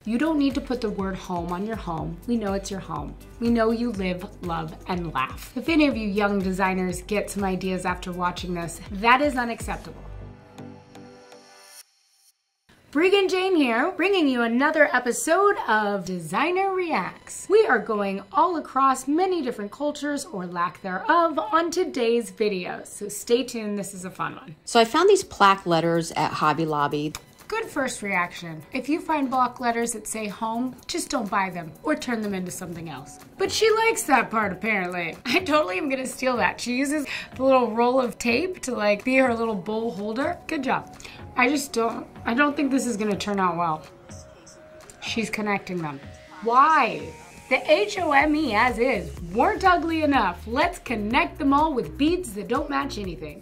You don't need to put the word home on your home. We know it's your home. We know you live, love, and laugh. If any of you young designers get some ideas after watching this, that is unacceptable. Breegan Jane here, bringing you another episode of Designer Reacts. We are going all across many different cultures, or lack thereof, on today's videos. So stay tuned, this is a fun one. So I found these plaque letters at Hobby Lobby. Good first reaction. If you find block letters that say home, just don't buy them or turn them into something else. But she likes that part apparently. I totally am gonna steal that. She uses the little roll of tape to like be her little bowl holder. Good job. I don't think this is gonna turn out well. She's connecting them. Why? The HOME as is weren't ugly enough. Let's connect them all with beads that don't match anything.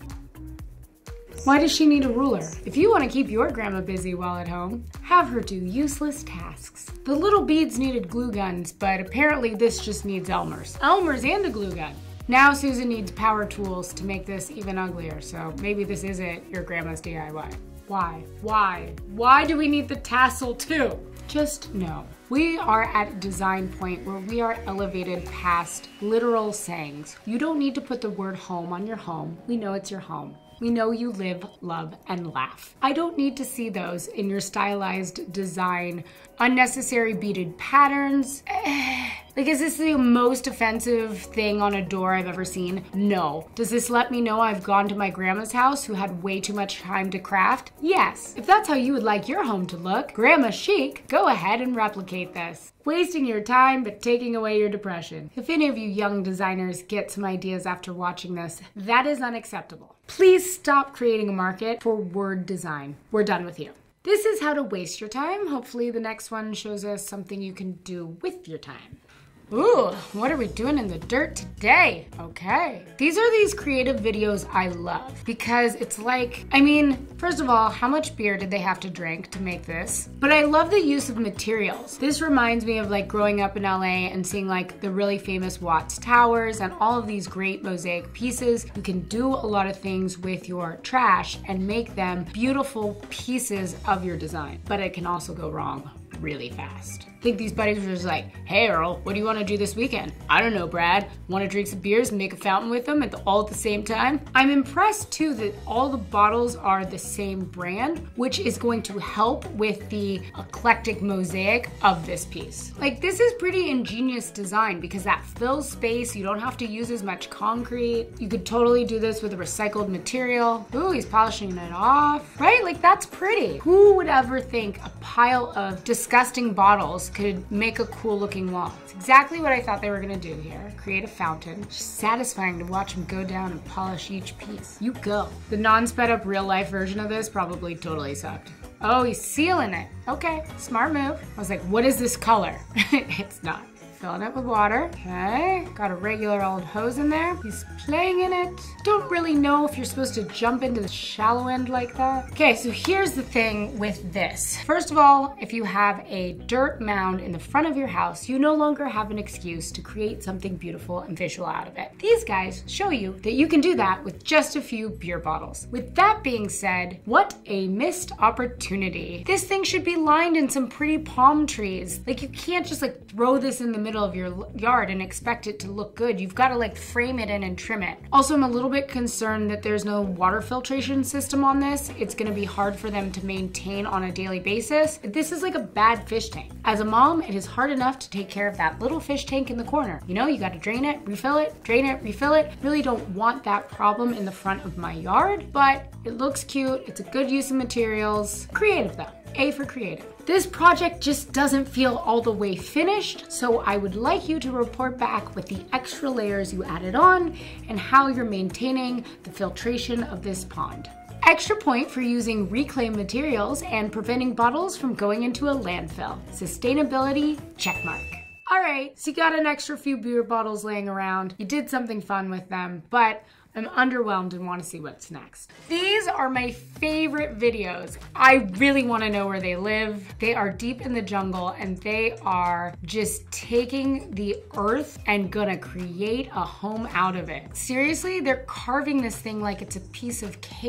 Why does she need a ruler? If you want to keep your grandma busy while at home, have her do useless tasks. The little beads needed glue guns, but apparently this just needs Elmer's. Elmer's and a glue gun. Now Susan needs power tools to make this even uglier, so maybe this isn't your grandma's DIY. Why? Why? Why do we need the tassel too? Just no. We are at a design point where we are elevated past literal sayings. You don't need to put the word home on your home. We know it's your home. We know you live, love, and laugh. I don't need to see those in your stylized design. Unnecessary beaded patterns. Like, is this the most offensive thing on a door I've ever seen? No. Does this let me know I've gone to my grandma's house who had way too much time to craft? Yes. If that's how you would like your home to look, grandma chic, go ahead and replicate this. Wasting your time, but taking away your depression. If any of you young designers get some ideas after watching this, that is unacceptable. Please stop creating a market for word design. We're done with you. This is how to waste your time. Hopefully the next one shows us something you can do with your time. Ooh, what are we doing in the dirt today? Okay. These are these creative videos I love because it's like, I mean, first of all, how much beer did they have to drink to make this? But I love the use of materials. This reminds me of like growing up in LA and seeing like the really famous Watts Towers and all of these great mosaic pieces. You can do a lot of things with your trash and make them beautiful pieces of your design, but it can also go wrong really fast. I think these buddies were just like, hey Earl, what do you want to do this weekend? I don't know, Brad. Want to drink some beers and make a fountain with them all at the same time? I'm impressed too that all the bottles are the same brand, which is going to help with the eclectic mosaic of this piece. Like, this is pretty ingenious design because that fills space. You don't have to use as much concrete. You could totally do this with a recycled material. Ooh, he's polishing it off, right? Like, that's pretty. Who would ever think a pile of disgusting bottles could make a cool looking wall? It's exactly what I thought they were gonna do here. Create a fountain. Just satisfying to watch them go down and polish each piece. You go. The non-sped up real life version of this probably totally sucked. Oh, he's sealing it. Okay, smart move. I was like, what is this color? It's not. Filling it with water. Okay, got a regular old hose in there. He's playing in it. Don't really know if you're supposed to jump into the shallow end like that. Okay, so here's the thing with this. First of all, if you have a dirt mound in the front of your house, you no longer have an excuse to create something beautiful and visual out of it. These guys show you that you can do that with just a few beer bottles. With that being said, what a missed opportunity. This thing should be lined in some pretty palm trees. Like, you can't just like throw this in the middle of your yard and expect it to look good. You've got to like frame it in and trim it. Also, I'm a little bit concerned that there's no water filtration system on this. It's going to be hard for them to maintain on a daily basis. This is like a bad fish tank. As a mom, it is hard enough to take care of that little fish tank in the corner. You know, you got to drain it, refill it, drain it, refill it. Really don't want that problem in the front of my yard, but it looks cute. It's a good use of materials. Creative though. A for creative. This project just doesn't feel all the way finished, so I would like you to report back with the extra layers you added on and how you're maintaining the filtration of this pond. Extra point for using reclaimed materials and preventing bottles from going into a landfill. Sustainability, checkmark. All right, so you got an extra few beer bottles laying around. You did something fun with them, but I'm underwhelmed and want to see what's next. These are my favorite videos. I really want to know where they live. They are deep in the jungle and they are just taking the earth and gonna create a home out of it. Seriously, they're carving this thing like it's a piece of cake.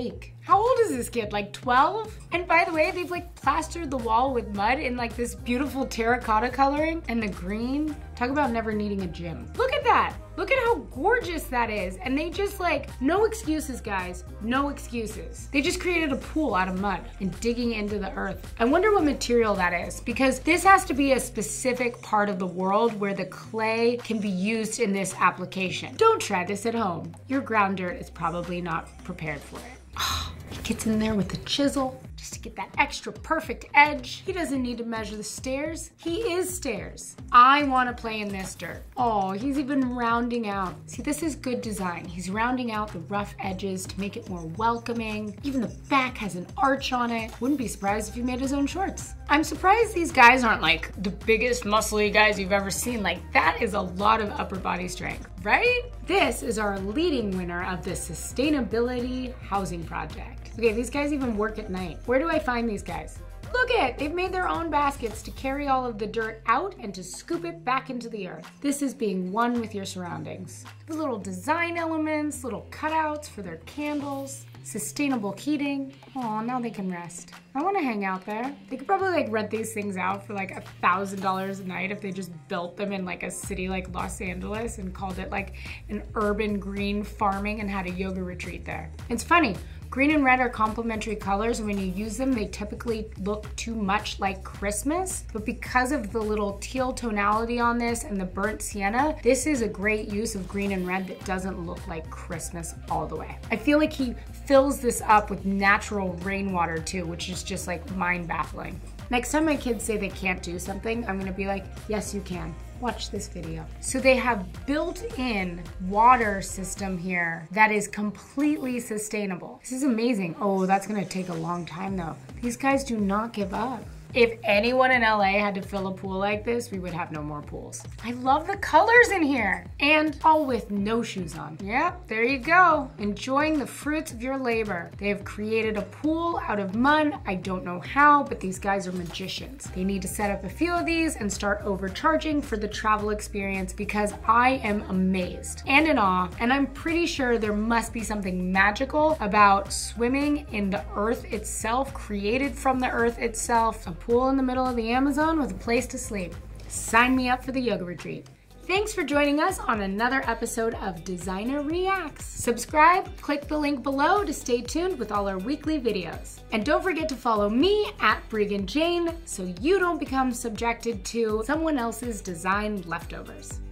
How old is this kid? Like 12? And by the way, they've like plastered the wall with mud in like this beautiful terracotta coloring and the green. Talk about never needing a gym. Look at that. Look at how gorgeous that is. And they just like, no excuses, guys. No excuses. They just created a pool out of mud and digging into the earth. I wonder what material that is, because this has to be a specific part of the world where the clay can be used in this application. Don't try this at home. Your ground dirt is probably not prepared for it. He gets in there with the chisel just to get that extra perfect edge. He doesn't need to measure the stairs. He is stairs. I want to play in this dirt. Oh, he's even rounding out. See, this is good design. He's rounding out the rough edges to make it more welcoming. Even the back has an arch on it. Wouldn't be surprised if he made his own shorts. I'm surprised these guys aren't like the biggest muscly guys you've ever seen. Like, that is a lot of upper body strength, right? This is our leading winner of the Sustainability Housing Project. Okay, these guys even work at night. Where do I find these guys? Look at, they've made their own baskets to carry all of the dirt out and to scoop it back into the earth. This is being one with your surroundings. The little design elements, little cutouts for their candles, sustainable heating. Oh, now they can rest. I want to hang out there. They could probably like rent these things out for like $1,000 a night if they just built them in like a city like Los Angeles and called it like an urban green farming and had a yoga retreat there. It's funny. Green and red are complementary colors, and when you use them, they typically look too much like Christmas. But because of the little teal tonality on this and the burnt sienna, this is a great use of green and red that doesn't look like Christmas all the way. I feel like he fills this up with natural rainwater too, which is just like mind-baffling. Next time my kids say they can't do something, I'm gonna be like, yes, you can. Watch this video. So they have built-in water system here that is completely sustainable. This is amazing. Oh, that's gonna take a long time though. These guys do not give up. If anyone in LA had to fill a pool like this, we would have no more pools. I love the colors in here. And all with no shoes on. Yep, there you go. Enjoying the fruits of your labor. They have created a pool out of mud. I don't know how, but these guys are magicians. They need to set up a few of these and start overcharging for the travel experience, because I am amazed and in awe. And I'm pretty sure there must be something magical about swimming in the earth itself, created from the earth itself. A pool in the middle of the Amazon with a place to sleep. Sign me up for the yoga retreat. Thanks for joining us on another episode of Designer Reacts. Subscribe, click the link below to stay tuned with all our weekly videos. And don't forget to follow me at Breegan Jane so you don't become subjected to someone else's design leftovers.